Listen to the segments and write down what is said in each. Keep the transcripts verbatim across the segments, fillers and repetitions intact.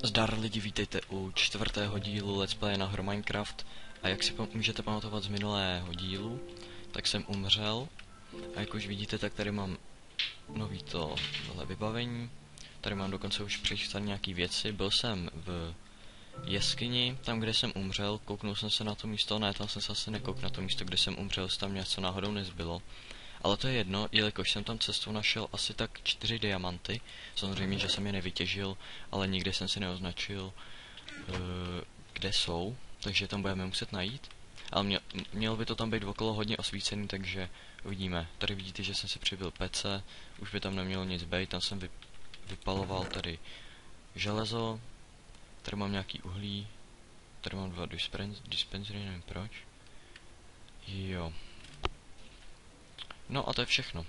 Zdar lidi, vítejte u čtvrtého dílu Let's Play na hru Minecraft. A jak si můžete pamatovat z minulého dílu, tak jsem umřel. A jak už vidíte, tak tady mám nový to tohle vybavení. Tady mám dokonce už přečítat nějaký věci. Byl jsem v jeskyni, tam kde jsem umřel, kouknul jsem se na to místo, ne, tam jsem se asi nekoukl na to místo, kde jsem umřel, jestli tam něco náhodou nezbylo. Ale to je jedno, jelikož jsem tam cestou našel asi tak čtyři diamanty. Samozřejmě, že jsem je nevytěžil, ale nikde jsem si neoznačil, uh, kde jsou, takže tam budeme muset najít. Ale mě, mělo by to tam být okolo hodně osvícený, takže uvidíme. Tady vidíte, že jsem si přibyl P C, už by tam nemělo nic být, tam jsem vy, vypaloval tady železo, tady mám nějaký uhlí, tady mám dva dispensery, nevím proč. Jo. No a to je všechno.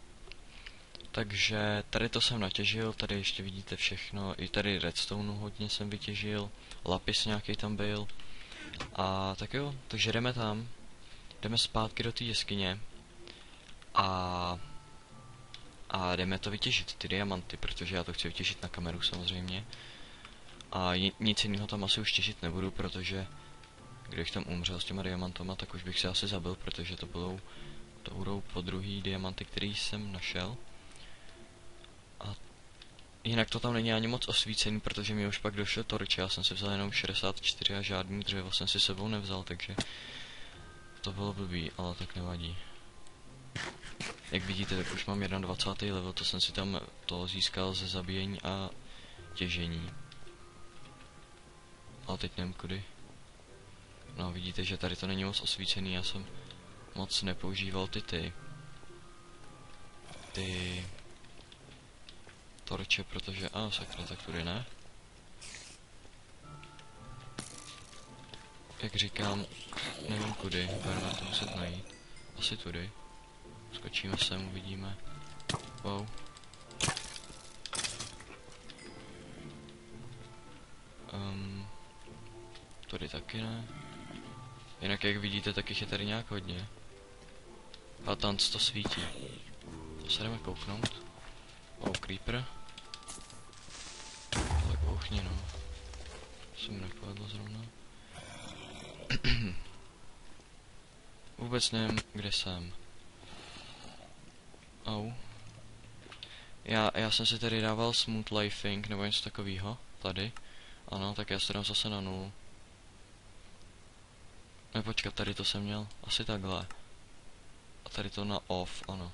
Takže tady to jsem natěžil, tady ještě vidíte všechno, i tady redstone hodně jsem vytěžil, lapis nějaký tam byl. A tak jo, takže jdeme tam, jdeme zpátky do té jeskyně a, a jdeme to vytěžit, ty diamanty, protože já to chci vytěžit na kameru samozřejmě. A nic jiného tam asi už těžit nebudu, protože když tam umřel s těma diamantama, tak už bych se asi zabil, protože to budou, to budou po druhý diamanty, který jsem našel. A jinak to tam není ani moc osvícený, protože mi už pak došlo torče, já jsem si vzal jenom šedesát čtyři a žádný dřevo jsem si sebou nevzal, takže to bylo blbý, ale tak nevadí. Jak vidíte, tak už mám dvacátý první level, to jsem si tam to získal ze zabíjení a těžení. Ale teď nevím kudy. No vidíte, že tady to není moc osvícený, já jsem moc nepoužíval ty ty. Ty... torče, protože... A, sakra, tak tudy ne. Jak říkám, nevím kudy, budeme to muset najít. Asi tudy. Skočíme sem, uvidíme. Wow. Um, tady taky ne. Jinak jak vidíte, tak jich je tady nějak hodně. A tam to svítí. To se jdeme kouknout. Wow, creeper. Ale kuchni, no. Se mi nepovedlo zrovna. Vůbec nevím, kde jsem. Au. Já, já jsem si tady dával smooth lifing nebo něco takového. Tady. Ano, tak já se dám zase na nulu. Ne, počkat, tady to jsem měl. Asi takhle. A tady to na off, ano.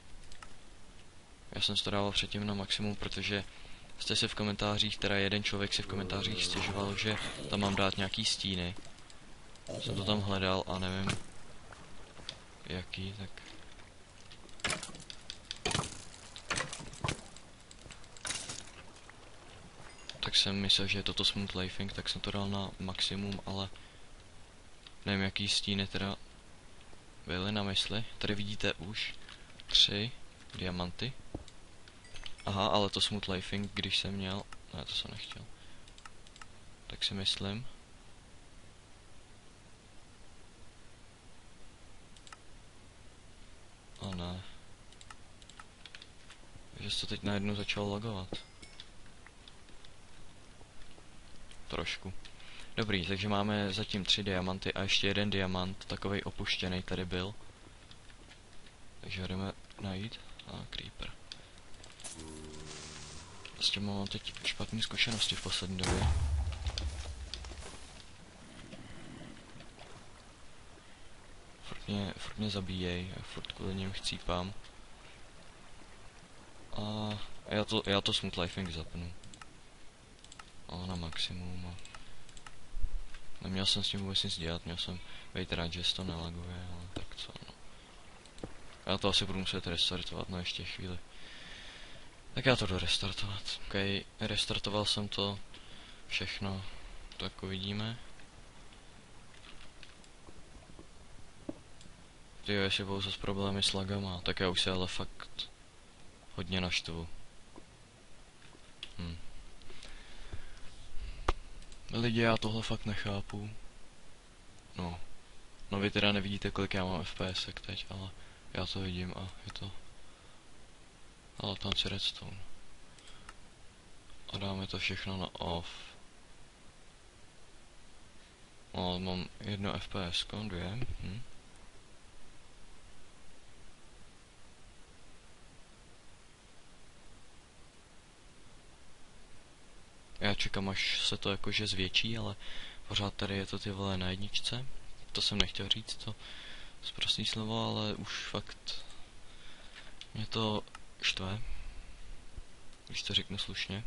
Já jsem to dával předtím na maximum, protože jste si v komentářích, teda jeden člověk si v komentářích stěžoval, že tam mám dát nějaký stíny. Jsem to tam hledal a nevím jaký, tak... Tak jsem myslel, že je toto smooth lifing, tak jsem to dal na maximum, ale... Nevím, jaký stíny teda byly na mysli. Tady vidíte už tři diamanty. Aha, ale to smooth lifing, když jsem měl... Ne, to jsem nechtěl. Tak si myslím. A ne. Že se to teď najednou začalo lagovat. Trošku. Dobrý, takže máme zatím tři diamanty a ještě jeden diamant, takovej opuštěný tady byl. Takže jdeme najít. A creeper. S tím mám teď špatné zkušenosti v poslední době. Furt mě, furt mě zabíjej, a furt kvůli něm chcípám. A já to, já to smooth lifing zapnu. A na maximum. A neměl jsem s tím vůbec nic dělat, měl jsem být rád, že se to nelaguje, ale tak co no. Já to asi budu muset restartovat, no ještě chvíli. Tak já to jdu restartovat. Ok, restartoval jsem to všechno, tak uvidíme. Tyjo, jestli budou zase problémy s lagama, tak já už se ale fakt hodně naštvu. Hm. Lidi, já tohle fakt nechápu. No. No vy teda nevidíte, kolik já mám F P S teď, ale já to vidím a je to... Ale tam si redstone. A dáme to všechno na off. No, mám jedno F P S, dvě. Hm. Já čekám, až se to jakože zvětší, ale pořád tady je to ty vole na jedničce. To jsem nechtěl říct, to zprostý slovo, ale už fakt mě to štve, když to řeknu slušně.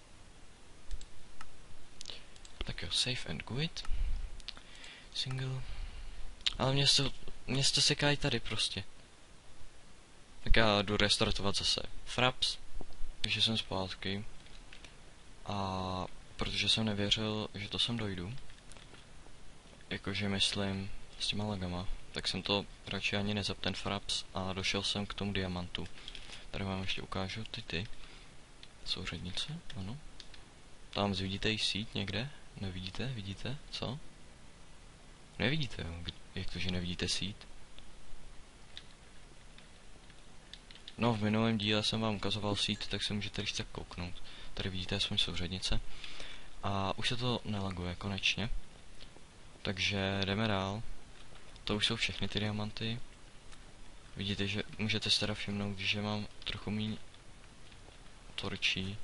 Tak jo, save and quit. Single. Ale mě se, mě se sekají tady prostě. Tak já jdu restartovat zase Fraps, takže jsem zpátky. A protože jsem nevěřil, že to sem dojdu, jakože myslím s těma lagama, tak jsem to radši ani nezap ten Fraps a došel jsem k tomu diamantu. Tady vám ještě ukážu ty ty souřadnice, ano. Tam vidíte i síť někde? Nevidíte? Vidíte? Co? Nevidíte, jo? Jak to, že nevidíte síť? No, v minulém díle jsem vám ukazoval síť, tak se můžete když tak kouknout. Tady vidíte aspoň souřadnice. A už se to nelaguje konečně. Takže jdeme dál. To už jsou všechny ty diamanty. Vidíte, že můžete si teda všimnout, že mám trochu míň torčí.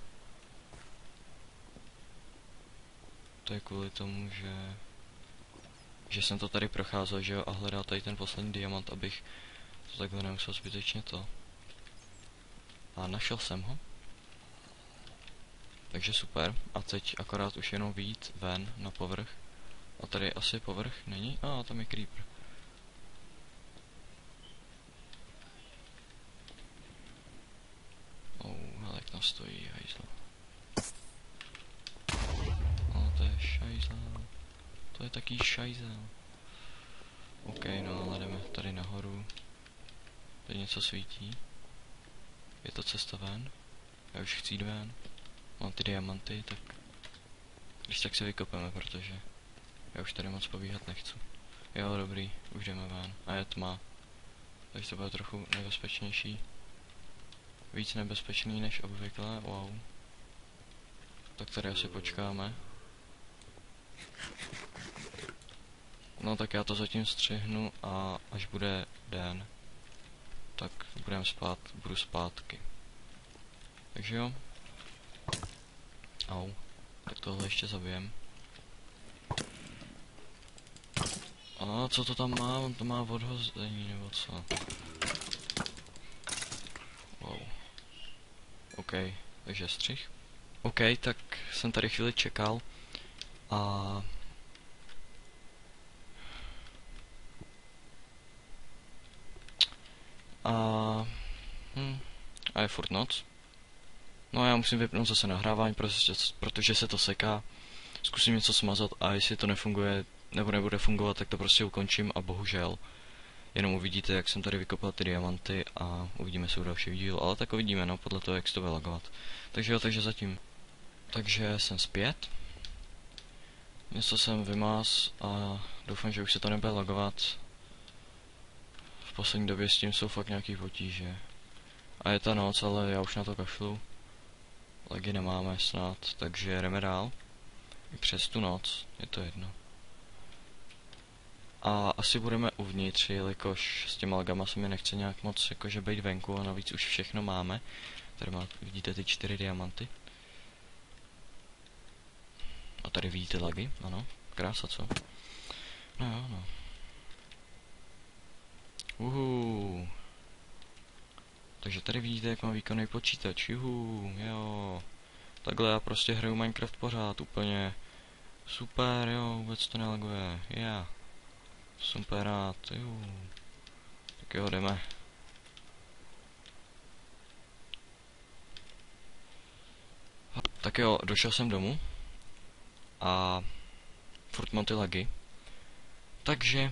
To je kvůli tomu, že že jsem to tady procházel, že jo, a hledal tady ten poslední diamant, abych to takhle nemusel zbytečně to. A našel jsem ho. Takže super. A teď akorát už jenom vyjít ven na povrch. A tady asi povrch není? A ah, tam je creeper. Oh, hele, jak tam stojí, hajzlo. No, to je šajzl. To je taký šajzel. OK, no, ale jdeme tady nahoru. Tady něco svítí. Je to cesta ven? Já už chci jít ven. Mám ty diamanty, tak když tak se vykopeme, protože já už tady moc pobíhat nechci. Jo, dobrý, už jdeme ven. A je tma. Takže to bude trochu nebezpečnější. Víc nebezpečný než obvykle, wow. Tak tady asi počkáme. No tak já to zatím střihnu a až bude den, tak budeme spát, budu zpátky. Takže jo. Au. Tak tohle ještě zabijem. A co to tam má? On to má odhození nebo co? Wow. OK, takže střih. OK, tak jsem tady chvíli čekal. A... A... Hm. A je furt noc. No já musím vypnout zase nahrávání, protože, protože se to seká. Zkusím něco smazat a jestli to nefunguje, nebo nebude fungovat, tak to prostě ukončím a bohužel. Jenom uvidíte, jak jsem tady vykopal ty diamanty a uvidíme se u dalšího dílu. Ale tak uvidíme, no, podle toho, jak se to bude lagovat. Takže jo, takže zatím. Takže jsem zpět. Něco jsem vymás a doufám, že už se to nebude lagovat. V poslední době s tím jsou fakt nějaký potíže. A je ta noc, ale já už na to kašlu. Lagy nemáme snad, takže jdeme dál. I přes tu noc, je to jedno. A asi budeme uvnitř, jelikož s těma lagama se mi nechce nějak moc jakože být venku a navíc už všechno máme. Tady má, vidíte ty čtyři diamanty. A tady vidíte lagy, ano, krása, co? No jo, no. Uhu. Takže tady vidíte, jak mám výkonný počítač, juhu, jo. Takhle já prostě hraju Minecraft pořád, úplně super, jo, vůbec to nelaguje, já. Yeah. Super rád, jo. Tak jo, jdeme. Tak jo, došel jsem domů. A furt mám ty lagy. Takže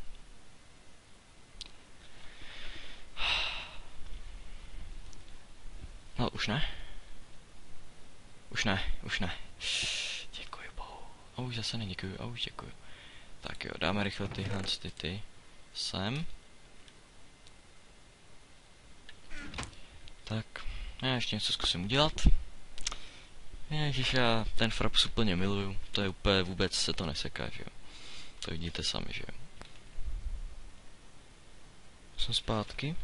no, už ne. Už ne, už ne. Děkuji bohu. A už zase neděkuju, a už děkuju. Tak jo, dáme rychle tyhle ty ty sem. Tak, já ještě něco zkusím udělat. Ježiš, já ten Fraps úplně miluju. To je úplně, vůbec se to neseká, že jo. To vidíte sami, že jo. Jsem zpátky.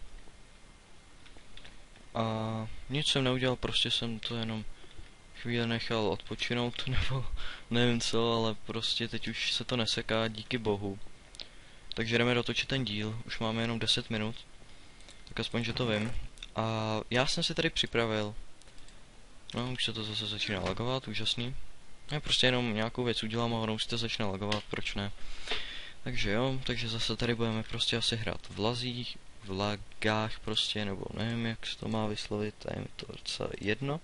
A nic jsem neudělal, prostě jsem to jenom chvíli nechal odpočinout, nebo nevím co, ale prostě teď už se to neseká, díky bohu. Takže jdeme dotočit ten díl, už máme jenom deset minut, tak aspoň, že to vím. A já jsem si tady připravil, no už se to zase začíná lagovat, úžasný. Já prostě jenom nějakou věc udělám a ono už se to začne lagovat, proč ne. Takže jo, takže zase tady budeme prostě asi hrát v lazích, v lagách prostě, nebo nevím jak se to má vyslovit, je mi to docela jedno.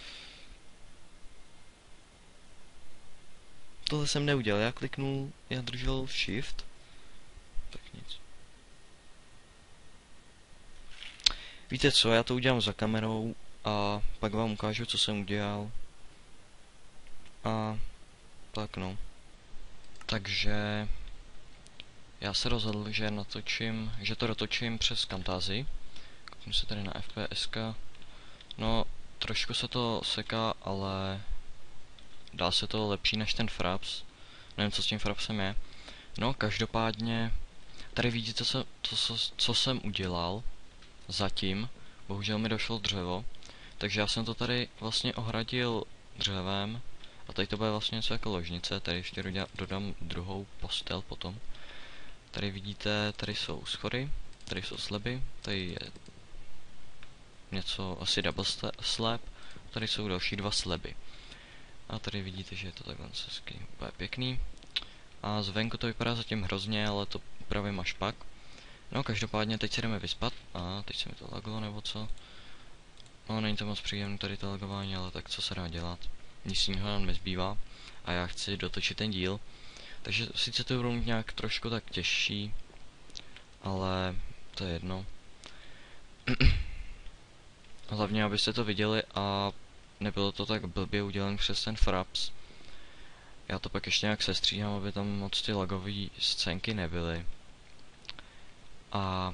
Tohle jsem neudělal, já kliknul, já držel shift, tak nic. Víte co, já to udělám za kamerou a pak vám ukážu, co jsem udělal. A tak no. Takže já se rozhodl, že natočím, že to dotočím přes Camtasia. Kouknu se tady na F P S ka. No, trošku se to seká, ale dá se to lepší než ten Fraps. Nevím, co s tím Frapsem je. No, každopádně, tady vidíte, co, co, co jsem udělal zatím. Bohužel mi došlo dřevo. Takže já jsem to tady vlastně ohradil dřevem. A tady to bude vlastně něco jako ložnice. Tady ještě dodám druhou postel potom. Tady vidíte, tady jsou schody, tady jsou sleby, tady je něco asi double slab, tady jsou další dva sleby. A tady vidíte, že je to takhle hezky, úplně pěkný. A zvenku to vypadá zatím hrozně, ale to upravím až pak. No každopádně teď se jdeme vyspat. A teď se mi to laglo nebo co. No není to moc příjemné tady to lagování, ale tak co se dá dělat. Nic jiného nám nezbývá. A já chci dotočit ten díl. Takže sice to budou mít nějak trošku tak těžší, ale to je jedno. Hlavně abyste to viděli a nebylo to tak blbě udělané přes ten Fraps. Já to pak ještě nějak sestříhám, aby tam moc ty lagové scénky nebyly. A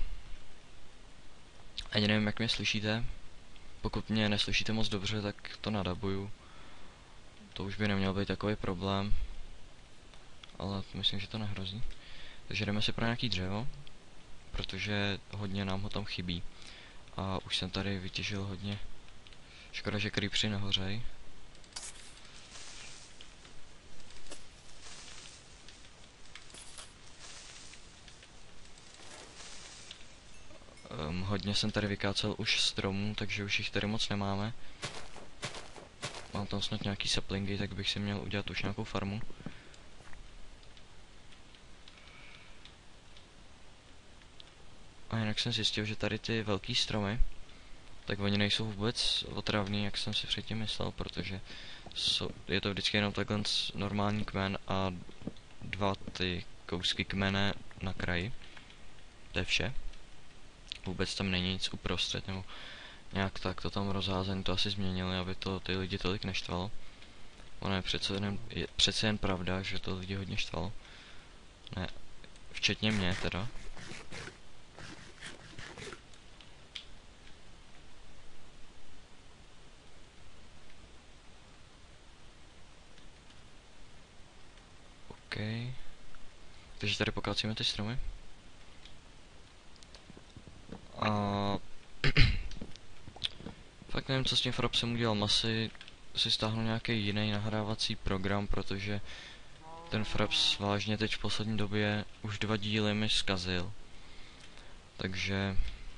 ani nevím, jak mě slyšíte. Pokud mě neslyšíte moc dobře, tak to nadabuju. To už by neměl být takový problém. Ale myslím, že to nehrozí. Takže jdeme si pro nějaký dřevo, protože hodně nám ho tam chybí. A už jsem tady vytěžil hodně. Škoda, že creepři nehořej. Um, hodně jsem tady vykácel už stromů, takže už jich tady moc nemáme. Mám tam snad nějaký saplingy, tak bych si měl udělat už nějakou farmu. A jinak jsem zjistil, že tady ty velký stromy, tak oni nejsou vůbec otravný, jak jsem si předtím myslel, protože jsou, je to vždycky jenom takhle normální kmen a dva ty kousky kmene na kraji. To je vše. Vůbec tam není nic uprostřed, nebo nějak tak to tam rozházené, to asi změnili, aby to ty lidi tolik neštvalo. Ono je přece jen, je přece jen pravda, že to lidi hodně štvalo. Ne, včetně mě teda. OK. Takže tady pokácíme ty stromy. A fakt nevím, co s tím Frapsem udělal. Asi si stáhnu nějaký jiný nahrávací program, protože ten Fraps vážně teď v poslední době už dva díly mi zkazil. Takže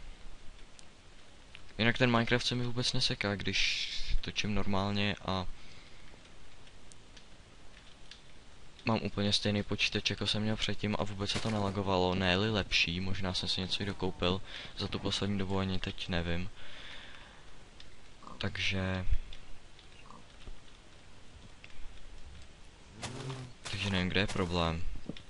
jinak ten Minecraft se mi vůbec neseká, když točím normálně a mám úplně stejný počítač, jako jsem měl předtím a vůbec se to nelagovalo, ne-li lepší, možná jsem si něco i dokoupil, za tu poslední dobu ani teď nevím. Takže... Takže nevím, kde je problém.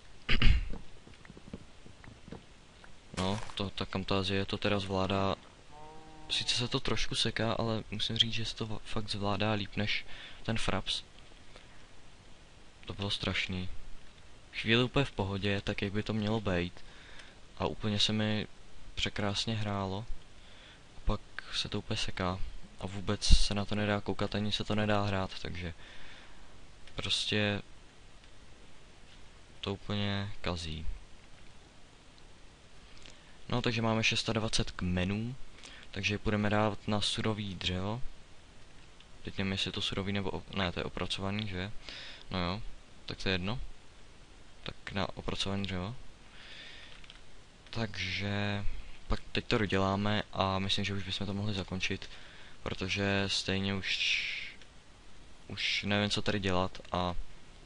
No, to, ta Camtasia to teda zvládá, sice se to trošku seká, ale musím říct, že se to fakt zvládá líp než ten Fraps. To bylo strašný. Chvíli úplně v pohodě, tak jak by to mělo být. A úplně se mi překrásně hrálo. A pak se to úplně seká. A vůbec se na to nedá koukat, ani se to nedá hrát, takže... Prostě... to úplně kazí. No, takže máme dvacet šest kmenů, takže půjdeme dát na surový dřevo. Teď nevím, jestli je to surový nebo... ne, to je opracovaný, že? No jo, tak to je jedno. Tak na opracovaný dřevo. Takže... pak teď to doděláme a myslím, že už bychom to mohli zakončit. Protože stejně už... už nevím, co tady dělat a...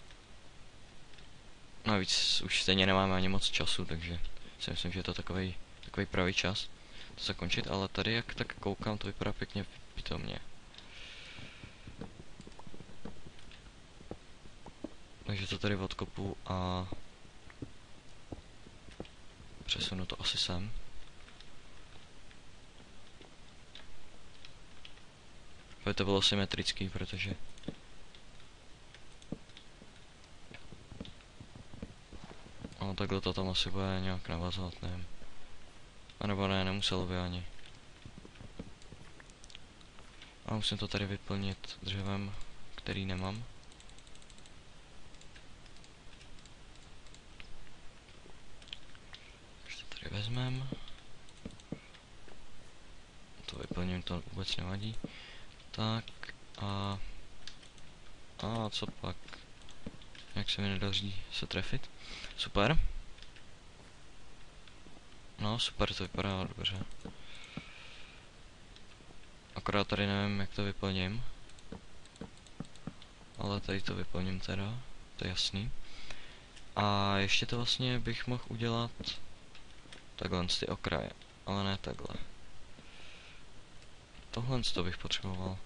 navíc už stejně nemáme ani moc času, takže si myslím, že je to takový takový pravý čas to zakončit, ale tady jak tak koukám, to vypadá pěkně pitomně. Takže to tady odkopu a přesunu to asi sem. Aby to bylo symetrický, protože no takhle to tam asi bude nějak navazovat, nevím. A nebo ne, nemuselo by ani. A musím to tady vyplnit dřevem, který nemám. Takže to tady vezmem. To vyplním, to vůbec nevadí. Tak a... a co pak? Jak se mi nedaří se trefit? Super. No super, to vypadá dobře. Akorát tady nevím, jak to vyplním. Ale tady to vyplním teda, to je jasný. A ještě to vlastně bych mohl udělat takhle z ty okraje, ale ne takhle. Tohle to bych potřeboval.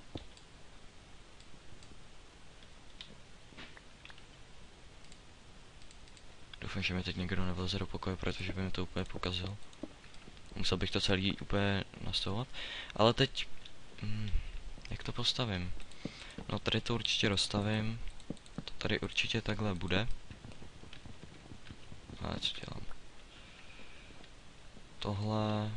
Doufám, že mi teď někdo nevleze do pokoje, protože by mi to úplně pokazil. Musel bych to celý úplně nastavovat. Ale teď... Hmm, jak to postavím? No tady to určitě rozstavím. To tady určitě takhle bude. Ale co dělám? Tohle...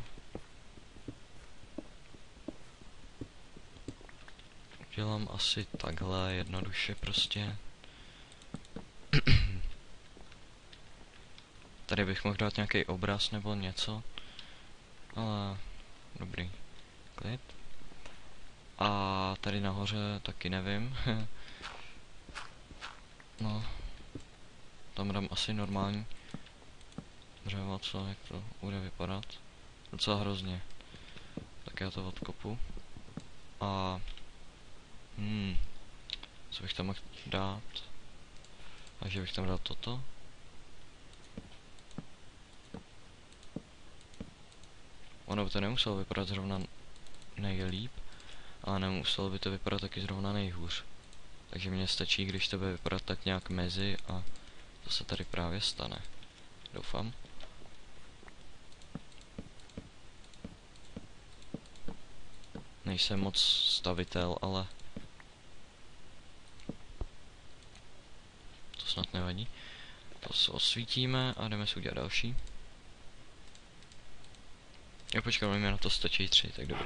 dělám asi takhle jednoduše prostě. Tady bych mohl dát nějaký obraz nebo něco. Ale dobrý. Klid. A tady nahoře taky nevím. No. Tam dám asi normální dřevo, co, jak to bude vypadat. Docela hrozně. Tak já to odkopu. A... Hmm. Co bych tam mohl dát? Takže bych tam dal toto. Ono by to nemuselo vypadat zrovna nejlíp, ale nemuselo by to vypadat taky zrovna nejhůř. Takže mně stačí, když to bude vypadat tak nějak mezi a to se tady právě stane. Doufám. Nejsem moc stavitel, ale to snad nevadí. To se osvítíme a jdeme si udělat další. Já počkám, mi na to stačí tři, tak dobrý.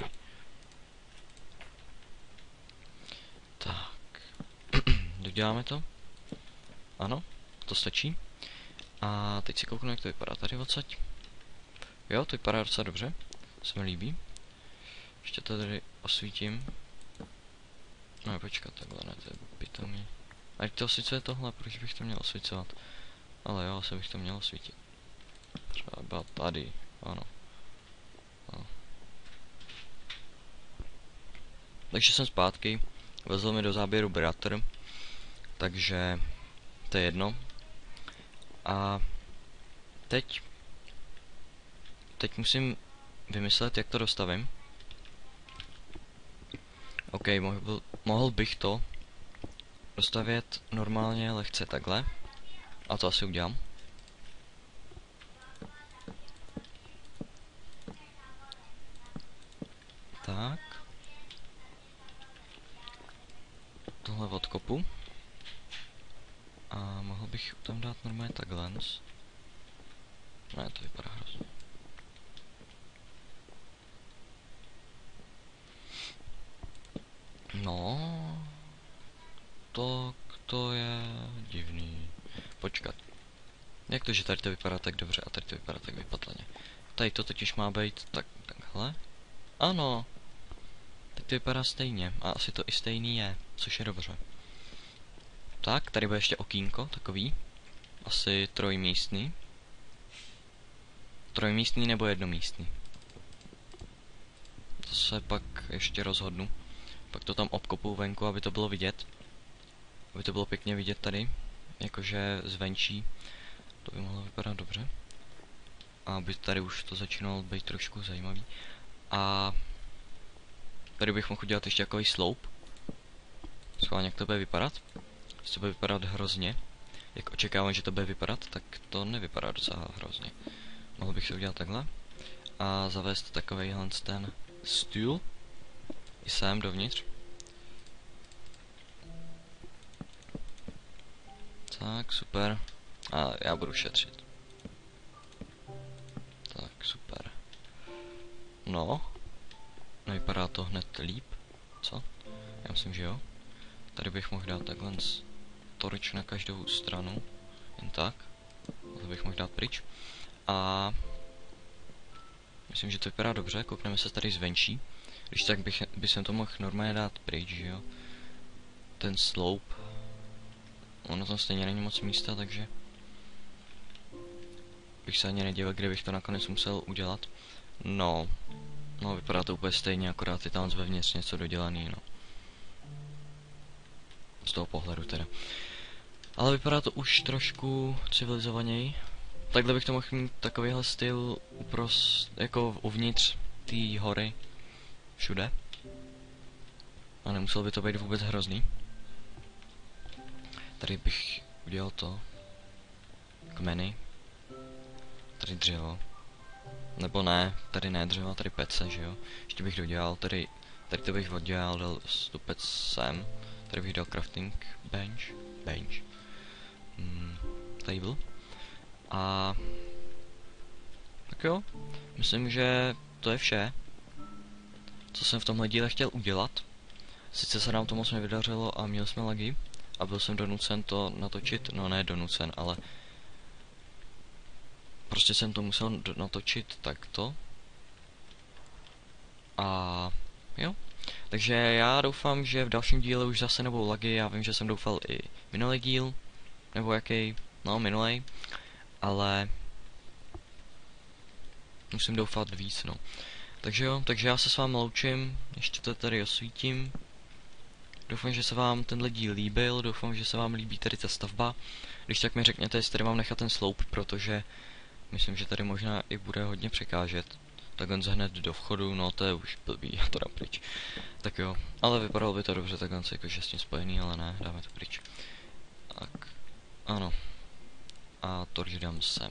Tak. Doděláme to? Ano, to stačí. A teď si kouknu, jak to vypadá tady odsaď. Jo, to vypadá docela dobře. Se mi líbí. Ještě to tady osvítím. No, počkat, takhle ne, to je pitomý. A jak to osvícuje tohle, proč bych to měl osvícovat? Ale jo, asi bych to měl osvítit. Třeba tady, ano. No. Takže jsem zpátky. Vezl mi do záběru bratr. Takže to je jedno. A teď teď musím vymyslet, jak to dostavím. OK, mohl, mohl bych to dostavět normálně lehce takhle. A to asi udělám. Tak. Tohle odkopu. A mohl bych tam dát normálně takhle. Ne, to vypadá hrozně. No, to, to je divný. Počkat. Jak to, že tady to vypadá tak dobře a tady to vypadá tak vypatleně? Tady to totiž má být tak, takhle. Ano. Tak to vypadá stejně. A asi to i stejný je, což je dobře. Tak, tady bude ještě okýnko, takový. Asi trojmístný. Trojmístný nebo jednomístný. To se pak ještě rozhodnu. Pak to tam obkopu venku, aby to bylo vidět. Aby to bylo pěkně vidět tady. Jakože zvenčí. To by mohlo vypadat dobře. A aby tady už to začínalo být trošku zajímavý. A tady bych mohl udělat ještě takový sloup. Schválně, jak to bude vypadat. Jestli to bude vypadat hrozně, jak očekávám, že to bude vypadat, tak to nevypadá docela hrozně. Mohl bych si udělat takhle. A zavést takovejhle ten stůl. I sem dovnitř. Tak, super. A já budu šetřit. Tak, super. No. Nevypadá to hned líp. Co? Já myslím, že jo. Tady bych mohl dát takhle torč na každou stranu. Jen tak. To bych mohl dát pryč. A myslím, že to vypadá dobře. Koukneme se tady zvenčí. Když tak bych, by jsem to mohl normálně dát pryč, že jo. Ten sloup. Ono tam stejně není moc místa, takže bych se ani nedíval, kde bych to nakonec musel udělat. No. No, vypadá to úplně stejně, akorát je tam zvevnitř něco dodělaný, no. Z toho pohledu teda. Ale vypadá to už trošku civilizovaněji. Takhle bych to mohl mít takovýhle styl uprost, jako uvnitř té hory. Všude. A nemusel by to být vůbec hrozný. Tady bych udělal to. Kmeny. Tady dřevo. Nebo ne, tady ne dřevo, tady pece, že jo. Ještě bych dodělal, tady, tady to bych oddělal, dal stupec sem. Tady bych dal crafting bench. Bench. Hmm, table. A tak jo, myslím, že to je vše, co jsem v tomhle díle chtěl udělat. Sice se nám to moc nevydařilo a měli jsme lagy a byl jsem donucen to natočit, no ne donucen, ale prostě jsem to musel natočit takto. A jo, takže já doufám, že v dalším díle už zase nebudou lagy. Já vím, že jsem doufal i minulý díl, nebo jaký, no minulej, ale musím doufat víc, no. Takže jo, takže já se s vámi loučím, ještě to tady osvítím. Doufám, že se vám tenhle díl líbil, doufám, že se vám líbí tady ta stavba. Když tak mi řekněte, jestli tady mám nechat ten sloup, protože myslím, že tady možná i bude hodně překážet. Tak on hned do vchodu, no to je už blbý, já to dám pryč. Tak jo, ale vypadalo by to dobře, tak on se jakože s tím spojený, ale ne, dáme to pryč. Tak, ano. A torč dám sem.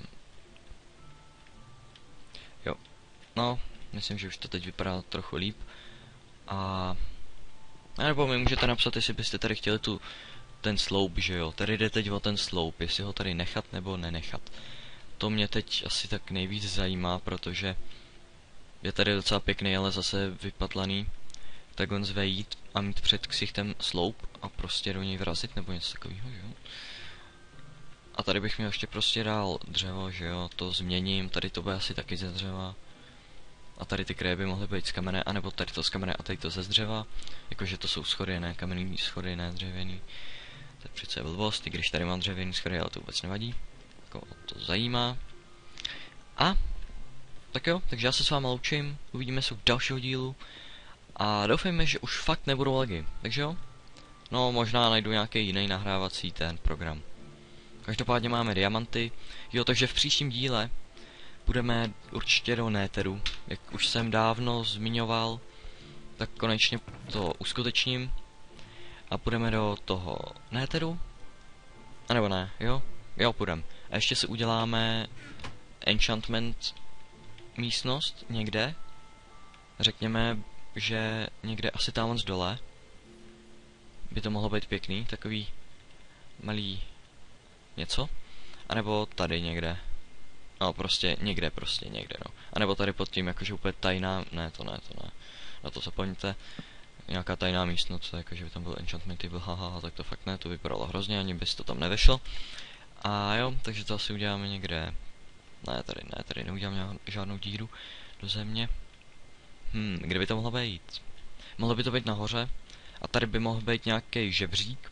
Jo, no, myslím, že už to teď vypadá trochu líp. A nebo mi můžete napsat, jestli byste tady chtěli tu ten sloup, že jo. Tady jde teď o ten sloup, jestli ho tady nechat nebo nenechat. To mě teď asi tak nejvíc zajímá, protože je tady docela pěkný, ale zase vypatlaný. Tak on zvejít a mít před ksichtem sloup a prostě do něj vrazit nebo něco takového, že jo. A tady bych měl ještě prostě dál dřevo, že jo, to změním, tady to bude asi taky ze dřeva. A tady ty kraje by mohly být z kamene, anebo tady to z kamene a tady to ze dřeva. Jakože to jsou schody, ne kamenný schody, ne dřevěný. To je přece blbost, i když tady mám dřevěný schody, ale to vůbec nevadí. Jako to zajímá. A tak jo, takže já se s vámi loučím, uvidíme se u dalšího dílu. A doufejme, že už fakt nebudou lagy, takže jo. No možná najdu nějaký jiný nahrávací ten program. Každopádně máme diamanty. Jo, takže v příštím díle budeme určitě do Néteru. Jak už jsem dávno zmiňoval, tak konečně to uskutečním. A půjdeme do toho Néteru. A nebo ne, jo? Jo, půjdeme. A ještě si uděláme enchantment místnost někde. Řekněme, že někde asi tam z dole. By to mohlo být pěkný, takový malý něco. A nebo tady někde. No prostě někde, prostě někde, no. A nebo tady pod tím, jakože úplně tajná, ne to ne, to ne. Na to zapomeňte. Nějaká tajná místnost, jakože by tam byl enchantment table, haha, tak to fakt ne, to vypadalo hrozně, ani bys to tam nevešlo. A jo, takže to asi uděláme někde. Ne, tady ne, tady neudělám žádnou díru do země. Hm, kde by to mohlo být? Mohlo by to být nahoře. A tady by mohl být nějaký žebřík.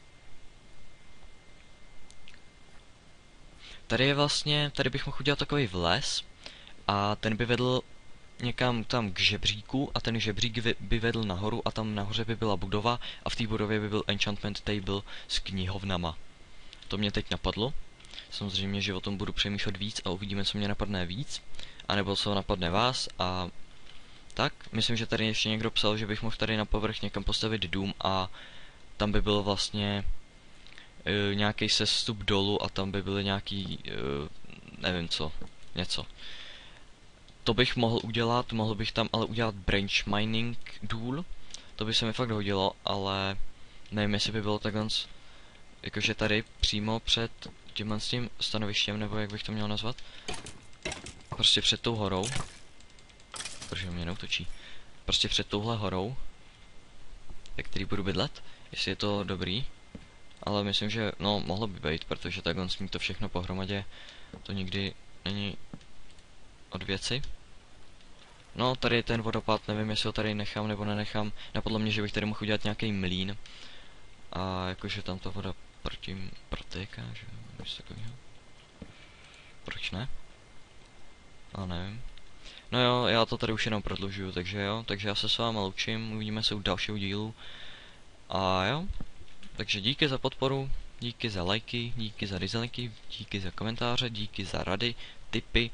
Tady je vlastně, tady bych mohl udělat takový vles. A ten by vedl někam tam k žebříku. A ten žebřík by vedl nahoru. A tam nahoře by byla budova. A v té budově by byl enchantment table s knihovnama. To mě teď napadlo. Samozřejmě, že o tom budu přemýšlet víc a uvidíme, co mě napadne víc. A nebo co napadne vás a tak. Myslím, že tady ještě někdo psal, že bych mohl tady na povrch někam postavit dům a tam by byl vlastně e, nějaký sestup dolů a tam by byly nějaký, e, nevím co, něco. To bych mohl udělat, mohl bych tam ale udělat branch mining důl. To by se mi fakt hodilo, ale nevím, jestli by bylo takhle, jakože tady přímo před tímhle s tím stanovištěm, nebo jak bych to měl nazvat. Prostě před tou horou. Protože mě neutočí. Prostě před touhle horou. ve který budu bydlet. Jestli je to dobrý. Ale myslím, že no, mohlo by být, protože takhle smí to všechno pohromadě. To nikdy není od věci. No, tady ten vodopád, nevím, jestli ho tady nechám nebo nenechám. Napadlo mě, že bych tady mohl udělat nějaký mlýn. A jakože tam ta voda proti protéká, že něco takového. Proč ne? A nevím. No jo, já to tady už jenom prodlužuju, takže jo, takže já se s vámi loučím, uvidíme se u dalšího dílu. A jo, takže díky za podporu, díky za lajky, díky za disliky, díky za komentáře, díky za rady, tipy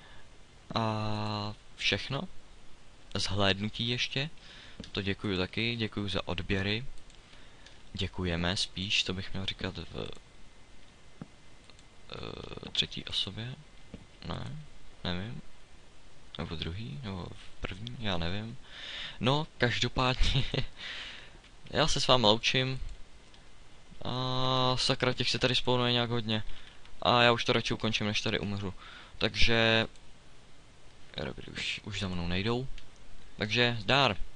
a všechno. Zhlédnutí ještě, to děkuju taky, děkuju za odběry. Děkujeme spíš, to bych měl říkat v uh, třetí osobě, ne, nevím. Nebo druhý, nebo v první, já nevím. No, každopádně, já se s vámi loučím. A sakra, těch se tady spawnuje nějak hodně. A já už to radši ukončím, než tady umřu. Takže, dobrý, už, už za mnou nejdou. Takže, zdár.